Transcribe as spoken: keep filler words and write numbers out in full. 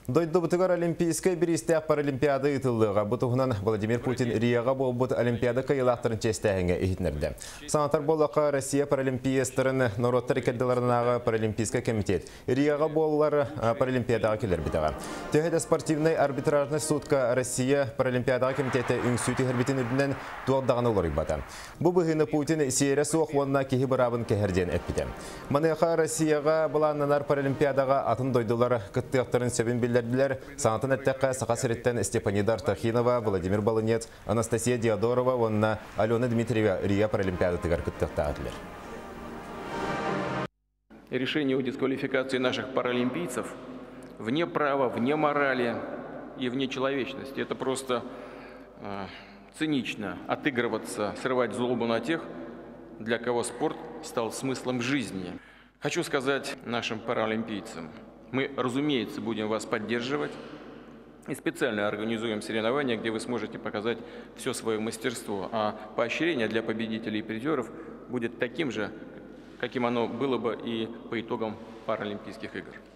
Дойду бутыгар олимпийская беристек паралимпиада ытылдыга. Бутугунан Владимир Путин Риага болбут олимпиада кайылақтырын честәгенге ихтнерді. Санатар болақа Россия паралимпиястырын народтар икәдділарынағы паралимпийский комитет. Риага боллар паралимпиадаға келер бітіға. Төхеді спортивный арбитражный судка Россия паралимпиадаға комитеті үңсүйті хербетін үрдінен туалдағаны олар ибата. Бұ бұғыны Путин сейрі суық онына кехі бұрабын кәхерден әппіді. Маныға Россияға бұланнанар паралимпиадаға атын дойдылар кыттықтарын сөбін білдер Билер, санатын әттәққа Сақасыреттен Степанидар Тахинова, Владимир Балынец, Анастасия Диадорова, онна Алена Дмитриева Рия паралимпиада тыгар кыттықтағадылер. Решение о дисквалификации наших паралимпийцев вне права, вне морали и вне человечности. Это просто э, цинично отыгрываться, срывать злобу на тех, для кого спорт стал смыслом жизни. Хочу сказать нашим паралимпийцам. Мы, разумеется, будем вас поддерживать и специально организуем соревнования, где вы сможете показать все свое мастерство, а поощрение для победителей и призеров будет таким же, каким оно было бы и по итогам Паралимпийских игр.